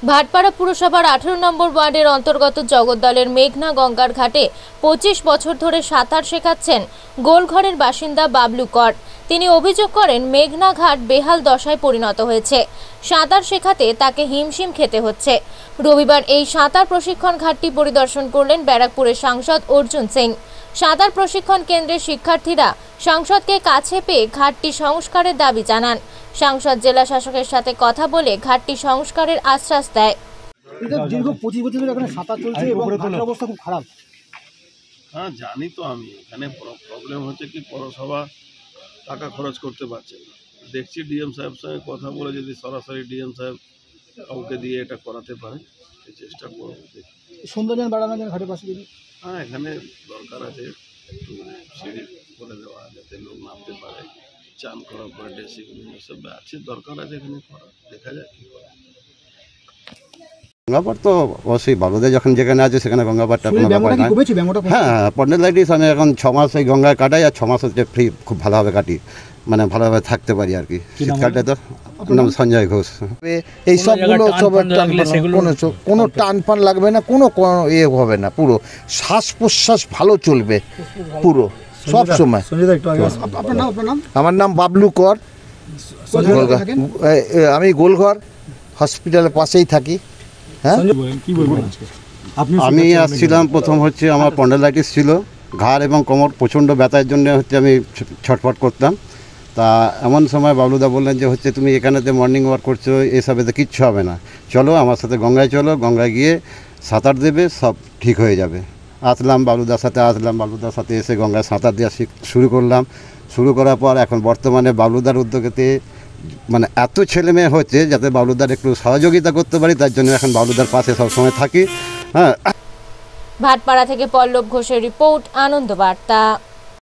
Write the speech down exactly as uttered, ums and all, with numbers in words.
ভাটপাড়া পুরসভার আঠারো নম্বর ওয়ার্ডের অন্তর্গত জগদ্দলের মেঘনা গঙ্গার ঘাটে পঁচিশ বছর ধরে সাঁতার শেখাচ্ছেন গোলঘরের বাসিন্দা বাবলু কর। তিনি অভিযোগ করেন মেঘনা ঘাট বেহাল দশায় পরিণত হয়েছে। সাঁতার শেখাতে তাকে হিমশিম খেতে হচ্ছে। রবিবার এই সাঁতার প্রশিক্ষণ ঘাটটি পরিদর্শন করলেন ব্যারাকপুরের সাংসদ অর্জুন সিং। সাঁতার প্রশিক্ষণ কেন্দ্রের শিক্ষার্থীরা সাংসদকে কাছে পেয়ে ঘাটটি সংস্কারের দাবি জানান। সাংসদ জেলা শাসকের সাথে কথা বলে ঘাটটি সংস্কারের আশ্বাস দেয়। দীর্ঘ পঁচিশ বছর ধরে এখানে সাঁতার চলছে এবং ঘাটের অবস্থা খুব খারাপ। হ্যাঁ জানি তো, আমি এখানে প্রবলেম হচ্ছে কি পৌরসভা টাকা খরচ করতে পারছে না। দেখছি ডিএম সাহেব সঙ্গে কথা বলে যদি সরাসরি ডিএম সাহেব কাউকে দিয়ে এটা করাতে পারে চেষ্টা করব। সৌন্দর্য বাড়ানোর জন্য ঘাটের পাশে যদি হ্যাঁ এখানে দরকার আছে একটু সিঁড়ি করে দেওয়া, যাতে লোক নামতে পারে, চান করার পরে ড্রেসিং রুম এসব আছে, দরকার আছে এখানে করা। দেখা যাক কী করা। গঙ্গাপাড় তো অবশ্যই বালুদে যখন যেখানে আছে সেখানে গঙ্গাপাড়টা কোনো ব্যাপার না। হ্যাঁ পন্ডেলাইটিস আমি এখন ছ মাস এই গঙ্গায় কাটাই, আর ছ মাস হচ্ছে ফ্রি, খুব ভালোভাবে কাটি, মানে ভালোভাবে থাকতে পারি আর কি। শীতকালটা তো নাম সঞ্জয় ঘোষ। এই সবগুলো সব কোনো কোনো টান ফান লাগবে না, কোনো ইয়ে হবে না, পুরো শ্বাস প্রশ্বাস ভালো চলবে পুরো সব সময়। আমার নাম বাবলু কর, আমি গোলঘর হসপিটালের পাশেই থাকি। হ্যাঁ আমি আসছিলাম, প্রথম হচ্ছে আমার পন্ডেলাইটিস ছিল, ঘাড় এবং কোমর প্রচণ্ড ব্যথার জন্য হচ্ছে আমি ছটফট করতাম। তা এমন সময় বাবলুদা বললেন যে হচ্ছে তুমি এখানেতে মর্নিং ওয়াক করছো, এসবেতে কিচ্ছু হবে না, চলো আমার সাথে গঙ্গায় চলো, গঙ্গায় গিয়ে সাঁতার দেবে, সব ঠিক হয়ে যাবে। আসলাম বাবলুদার সাথে, আসলাম বাবলুদার সাথে এসে গঙ্গায় সাঁতার দেওয়া শুরু করলাম। শুরু করার পর এখন বর্তমানে বাবলুদার উদ্যোগেতে মানে এত ছেলে মেয়ে হচ্ছে যাতে বাবলুদার একটু সহযোগিতা করতে পারি, তার জন্য এখন বাবলুদার পাশে সবসময় থাকি। হ্যাঁ। ভাটপাড়া থেকে পল্লব ঘোষের রিপোর্ট, আনন্দ বার্তা।